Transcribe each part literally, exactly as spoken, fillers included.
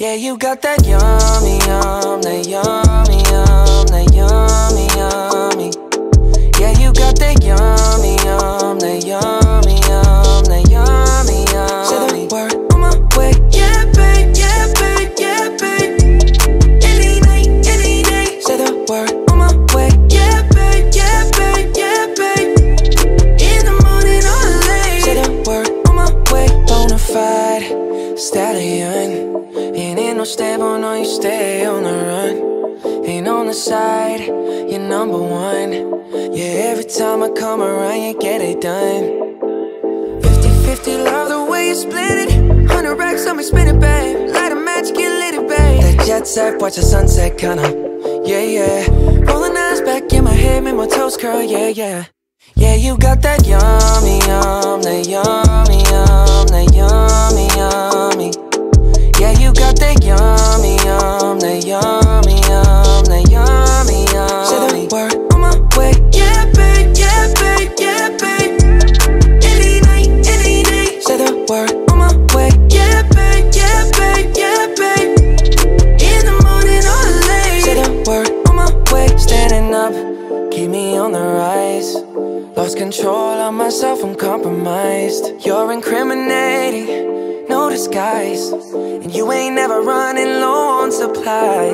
Yeah, you got that yummy, yum, that yummy, yum, that yummy, yummy. Yeah, you got that yummy, yum, that yummy, yum, that yummy, yummy. Say the word on my way. Yeah, babe, yeah, babe, yeah, babe. Any night, any day. Say the word on my way. Yeah, babe, yeah, babe, yeah, babe. In the morning or late. Say the word on my way. Bonafide stallion. Ain't in no stable, no, you stay on the run. Ain't on the side, you're number one. Yeah, every time I come around, you get it done. Fifty fifty, love the way you split it. Hundred racks on me, spin it, babe. Light a match, get lit, it, babe. That jet set, watch the sunset, kinda. Yeah, yeah. Rolling eyes back in my head, make my toes curl, yeah, yeah. Yeah, you got that yummy, yum, that yummy, yum, that yummy, yummy. Yeah, you got that yummy, yum, that yummy, yum, that yummy, yum. Say the word on my way. Yeah, babe, yeah, babe, yeah, babe. Any night, any day. Say the word on my way. Yeah, babe, yeah, babe, yeah, babe. In the morning or late. Say the word on my way. Standing up, keep me on the rise. Lost control of myself, I'm compromised. You're incriminating, no disguise. And you ain't never running low on supplies.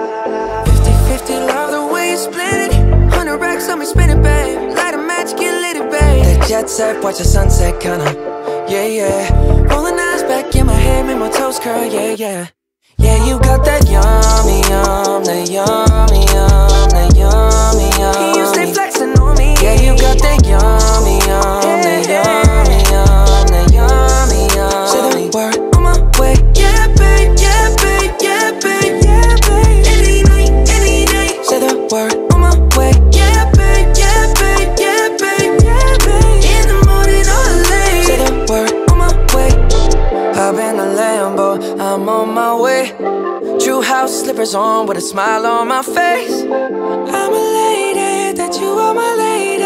Fifty fifty, love the way you split it. Hundred racks on me, spin it, babe. Light a match, get lit, it, babe. That jet set, watch the sunset, kinda. Yeah, yeah. Rolling eyes back in my head, make my toes curl, yeah, yeah. Yeah, you got that yummy, yum, that yummy, yum, that yummy, yummy. You stay flexing on me. Yeah, you got that yummy, yum, that yummy, yum, that yummy, yum. Say the word on my way. Yeah, babe, yeah, babe, yeah, babe, yeah, babe. Any night, any day. Say the word on my way. Yeah, babe, yeah, babe, yeah, babe, yeah, babe. In the morning or late. Say the word on my way. Hop in the Lambo, I'm on my way. True house slippers on with a smile on my face. I'm elated that you are my lady.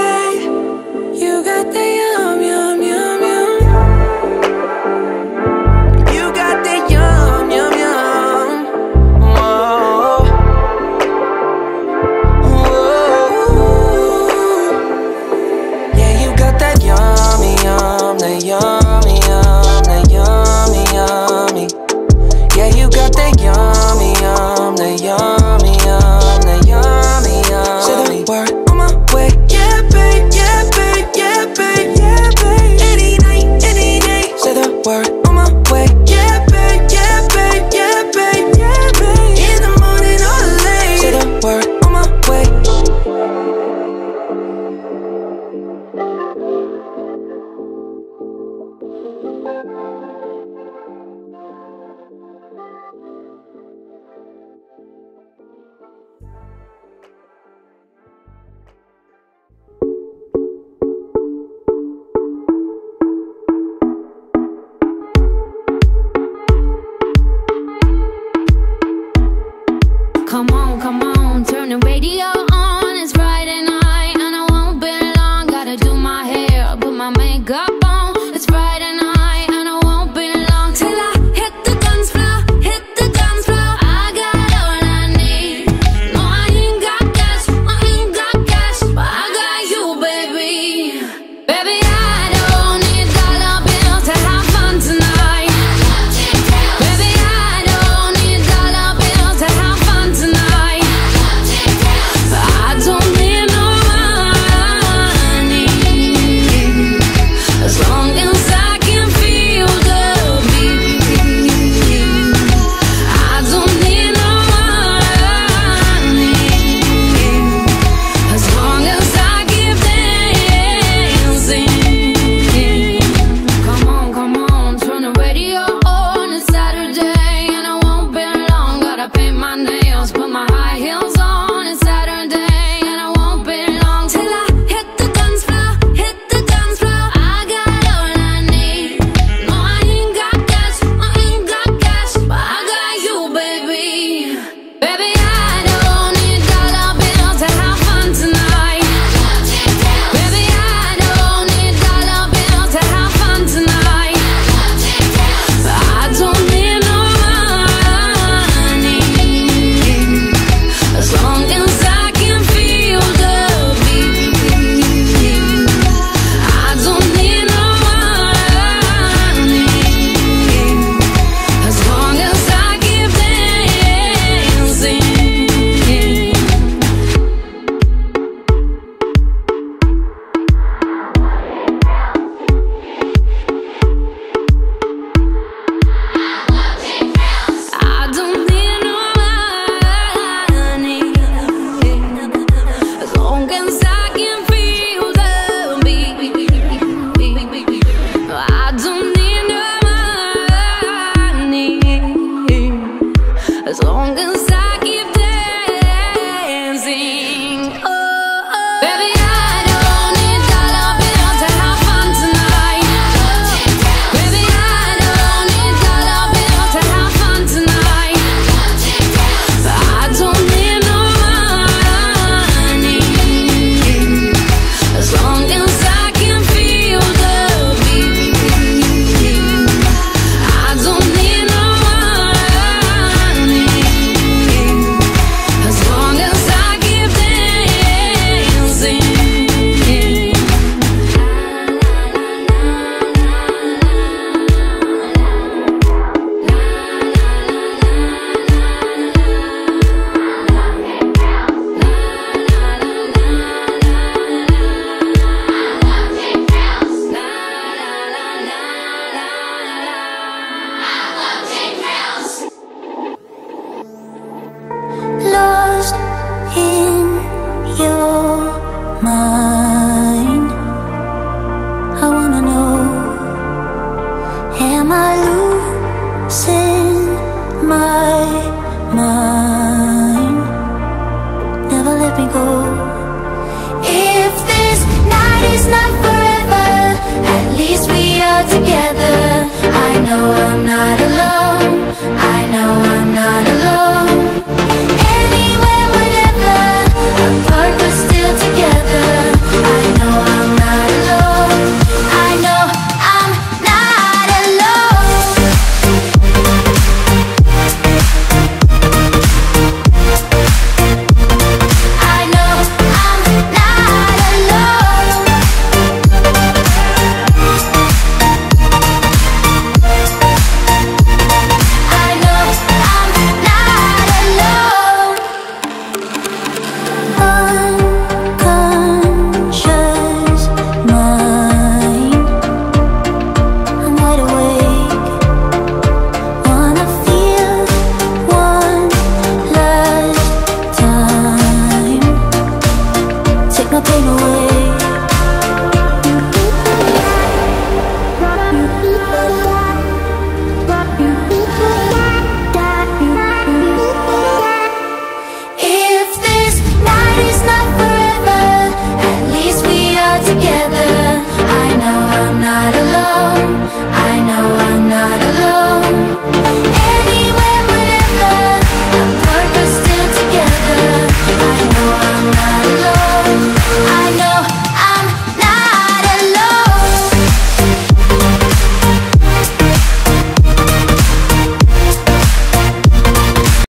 You got the yum, yum, yum, yum. You got the yum, yum, yum. Whoa. Whoa. Yeah, you got that yummy, yum, that yummy, yum, that yummy, yummy. Yeah, you got that yummy, yum, that yummy, yum, that yummy, yum. Say the word on my way. Yeah, babe, yeah, babe, yeah, babe, yeah, babe. Any night, any day. Say the word on my way. Yeah, babe, yeah, babe, yeah, babe, yeah, babe. In the morning or late. Say the word on my way. Come on, come on, turn the radio on. It's Friday night and I won't be long. Gotta do my hair, put my makeup on. It's Friday night and I won't be long till I hit the dance floor, hit the dance floor. I got all I need. No, I ain't got cash, I ain't got cash, but I got you, baby. Baby, I don't need dollar bills to have fun tonight. Baby, I don't need dollar bills to have fun tonight. I don't need no money, as long as I can feel the beat. I don't need no money, as long as I keep dancing. Come on, come on, turn the radio on. It's Saturday and I won't be long. Gotta paint my nails, put my